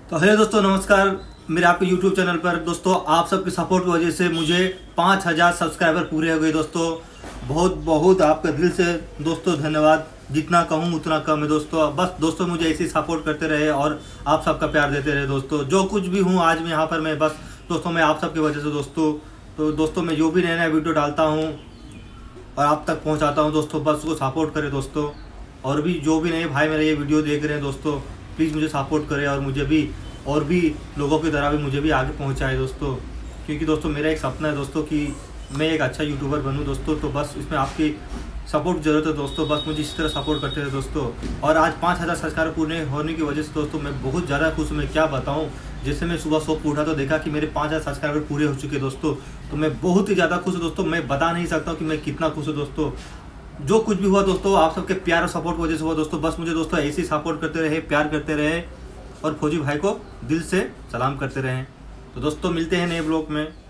तो हेलो दोस्तों, नमस्कार। मेरे आपके YouTube चैनल पर दोस्तों आप सबके सपोर्ट की वजह से मुझे 5000 सब्सक्राइबर पूरे हो गए दोस्तों। बहुत बहुत आपका दिल से दोस्तों धन्यवाद। जितना कहूँ उतना कम है दोस्तों। बस दोस्तों मुझे ऐसे ही सपोर्ट करते रहे और आप सबका प्यार देते रहे दोस्तों। जो कुछ भी हूँ आज मैं यहाँ पर मैं बस दोस्तों मैं आप सबकी वजह से दोस्तों। तो दोस्तों मैं जो भी नया नया वीडियो डालता हूँ और आप तक पहुँचाता हूँ दोस्तों, बस उसको सपोर्ट करें दोस्तों। और भी जो भी नए भाई मेरे ये वीडियो देख रहे हैं दोस्तों, प्लीज़ मुझे सपोर्ट करें और मुझे भी और भी लोगों की तरह भी मुझे भी आगे पहुंचाए दोस्तों। क्योंकि दोस्तों मेरा एक सपना है दोस्तों कि मैं एक अच्छा यूट्यूबर बनूं दोस्तों। तो बस इसमें आपकी सपोर्ट की ज़रूरत है दोस्तों। बस मुझे इस तरह सपोर्ट करते रहे दोस्तों। और आज 5000 सब्सक्राइबर पूरे होने की वजह से दोस्तों मैं बहुत ज़्यादा खुश हूँ। मैं क्या बताऊँ, जैसे मैं सुबह सो उठा तो देखा कि मेरे 5000 सब्सक्राइबर पूरे हो चुके दोस्तों। तो मैं बहुत ही ज़्यादा खुश हूँ दोस्तों। मैं बता नहीं सकता हूँ कि मैं कितना खुश हूँ दोस्तों। जो कुछ भी हुआ दोस्तों आप सबके प्यार और सपोर्ट की वजह से हुआ दोस्तों। बस मुझे दोस्तों ऐसे ही सपोर्ट करते रहे, प्यार करते रहे और फौजी भाई को दिल से सलाम करते रहें। तो दोस्तों मिलते हैं नए ब्लॉग में।